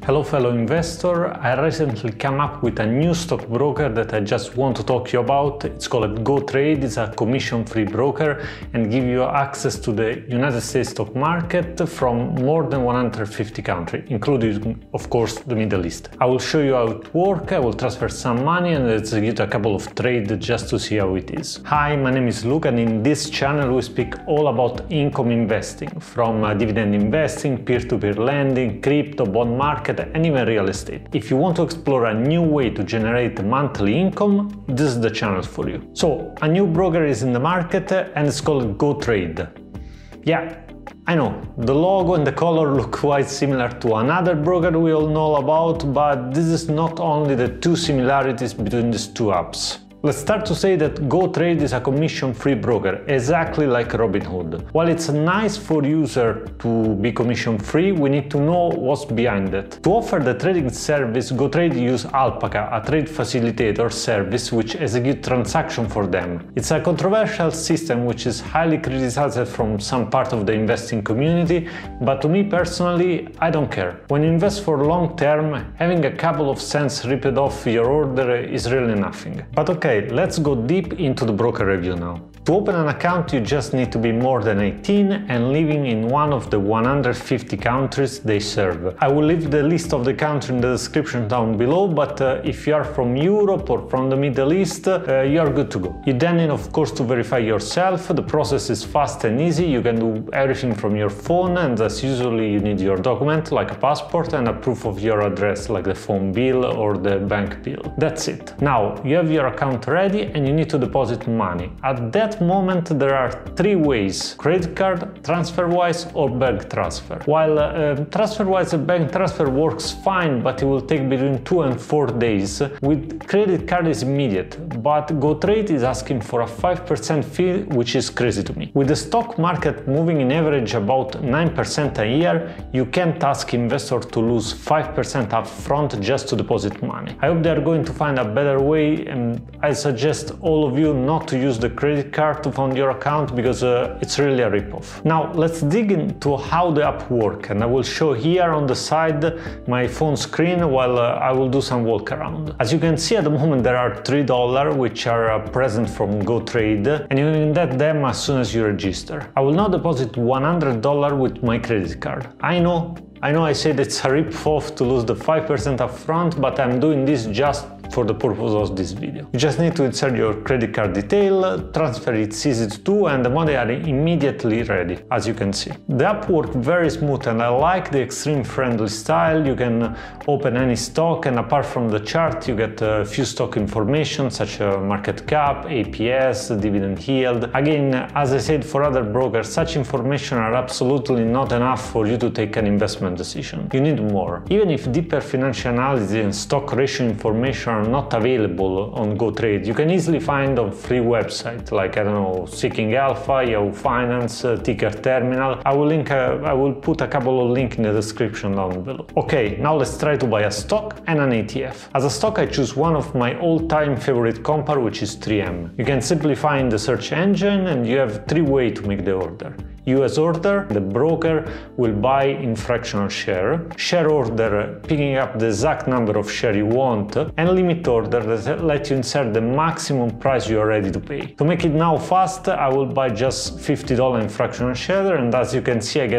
Hello fellow investor, I recently came up with a new stockbroker that I just want to talk to you about. It's called GoTrade. It's a commission-free broker and give you access to the United States stock market from more than 150 countries, including of course the Middle East. I will show you how it works, I will transfer some money and execute a couple of trades just to see how it is. Hi, my name is Luca and in this channel we speak all about income investing, from dividend investing, peer-to-peer lending, crypto, bond market and even real estate. If you want to explore a new way to generate monthly income, this is the channel for you. So, a new broker is in the market and it's called GoTrade. Yeah, I know, the logo and the color look quite similar to another broker we all know about, but this is not only the two similarities between these two apps. Let's start to say that GoTrade is a commission-free broker, exactly like Robinhood. While it's nice for users to be commission-free, we need to know what's behind it. To offer the trading service, GoTrade uses Alpaca, a trade facilitator service which executes transactions for them. It's a controversial system which is highly criticized from some part of the investing community, but to me personally, I don't care. When you invest for long term, having a couple of cents ripped off your order is really nothing. But okay, let's go deep into the broker review now. To open an account you just need to be more than 18 and living in one of the 150 countries they serve. I will leave the list of the countries in the description down below, but if you are from Europe or from the Middle East, you are good to go. You then need of course to verify yourself. The process is fast and easy, you can do everything from your phone, and as usually you need your document like a passport and a proof of your address like the phone bill or the bank bill. That's it. Now you have your account ready and you need to deposit money. At that moment there are three ways: credit card, TransferWise or bank transfer. While TransferWise and bank transfer works fine, but it will take between 2 and 4 days. With credit card is immediate, but GoTrade is asking for a 5% fee, which is crazy to me. With the stock market moving in average about 9% a year, you can't ask investors to lose 5% up front just to deposit money. I hope they are going to find a better way, and I suggest all of you not to use the credit card to fund your account because it's really a ripoff. Now let's dig into how the app works, and I will show here on the side my phone screen while I will do some walk around. As you can see, at the moment there are $3 which are present from GoTrade, and you can get them as soon as you register. I will now deposit $100 with my credit card. I know I said it's a rip-off to lose the 5% up front, but I'm doing this just for the purpose of this video. You just need to insert your credit card detail, transfer it's easy to do, and the money are immediately ready, as you can see. The app works very smooth and I like the extreme friendly style. You can open any stock and apart from the chart you get a few stock information such as market cap, APS, dividend yield. Again, as I said, for other brokers such information are absolutely not enough for you to take an investment decision. You need more. Even if deeper financial analysis and stock ratio information are not available on GoTrade, you can easily find on free websites like, I don't know, Seeking Alpha, Yahoo Finance, Ticker Terminal. I will put a couple of links in the description down below. Okay, now let's try to buy a stock and an ETF. As a stock I choose one of my all-time favorite company, which is 3M. You can simply find the search engine and you have three ways to make the order. US order, the broker will buy in fractional share. Share order, picking up the exact number of shares you want. And limit order that let you insert the maximum price you are ready to pay. To make it now fast, I will buy just $50 in fractional share, and as you can see I get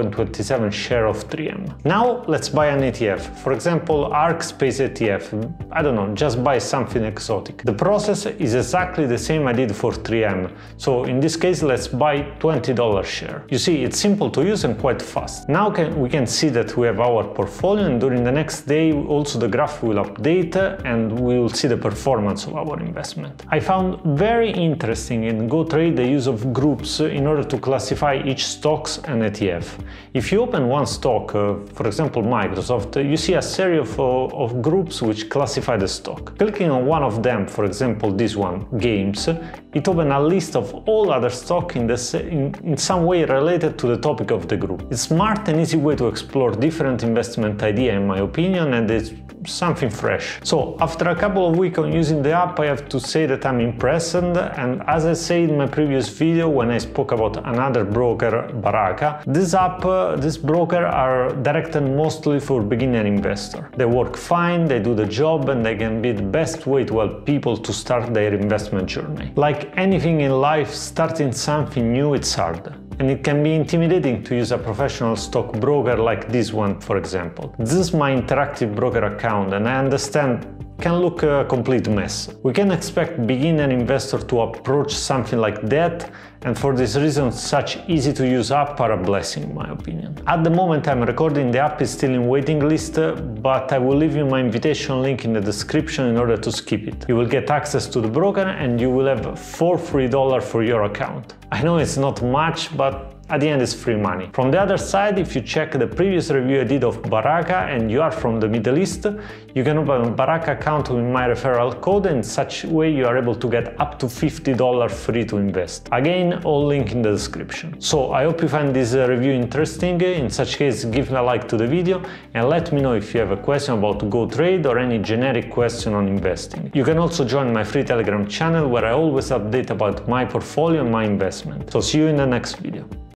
0.27 share of 3M. Now let's buy an ETF. For example, ARK Space ETF. I don't know, just buy something exotic. The process is exactly the same I did for 3M. So in this case let's buy $20 share. You see, it's simple to use and quite fast. Now we can see that we have our portfolio, and during the next day also the graph will update and we will see the performance of our investment. I found very interesting in GoTrade the use of groups in order to classify each stocks and ETF. If you open one stock, for example Microsoft, you see a series of groups which classify the stock. Clicking on one of them, for example this one, Games, it opens a list of all other stocks in some some way related to the topic of the group. It's smart and easy way to explore different investment ideas in my opinion, and it's something fresh. So after a couple of weeks on using the app, I have to say that I'm impressed, and as I said in my previous video when I spoke about another broker, Baraka, this broker are directed mostly for beginner investor. They work fine, they do the job, and they can be the best way to help people to start their investment journey. Like anything in life, starting something new it's hard. And it can be intimidating to use a professional stockbroker like this one, for example. This is my interactive broker account, and I understand can look a complete mess. We can expect beginner investor to approach something like that, and for this reason such easy to use app are a blessing in my opinion. At the moment I'm recording, the app is still in waiting list, but I will leave you my invitation link in the description in order to skip it. You will get access to the broker and you will have $4 free for your account. I know it's not much, but at the end it's free money. From the other side, if you check the previous review I did of Baraka and you are from the Middle East, you can open a Baraka account with my referral code, and in such way you are able to get up to $50 free to invest. Again, all link in the description. So I hope you find this review interesting. In such case, give a like to the video and let me know if you have a question about GoTrade or any generic question on investing. You can also join my free Telegram channel where I always update about my portfolio and my investment. So see you in the next video.